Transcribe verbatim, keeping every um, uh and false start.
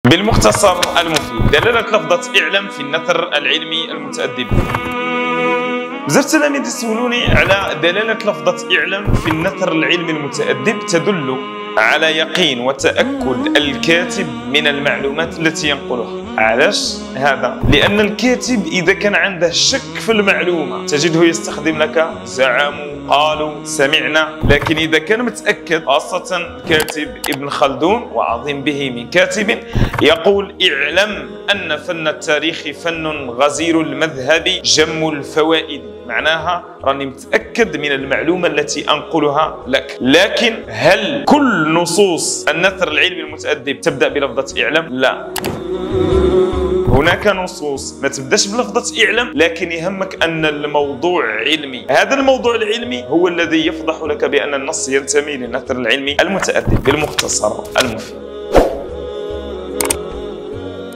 بالمختصر المفيد. دلالة لفظة اعلم في النثر العلمي المتأدب. بزاف التلاميذ يسولوني على دلالة لفظة اعلم في النثر العلمي المتأدب. تدل على يقين وتأكد الكاتب من المعلومات التي ينقلها. علاش هذا؟ لأن الكاتب إذا كان عنده شك في المعلومة تجده يستخدم لك زعموا، قالوا، سمعنا. لكن إذا كان متأكد، خاصة الكاتب ابن خلدون وعظيم به من كاتب، يقول اعلم أن فن التاريخ فن غزير المذهب جم الفوائد. معناها راني متأكد من المعلومة التي أنقلها لك. لكن هل كل نصوص النثر العلمي المتأدب تبدأ بلفظة اعلم؟ لا، هناك نصوص ما تبداش بلفظة اعلم، لكن يهمك أن الموضوع علمي. هذا الموضوع العلمي هو الذي يفضح لك بأن النص ينتمي للنثر العلمي المتأدب. بالمختصر المفيد.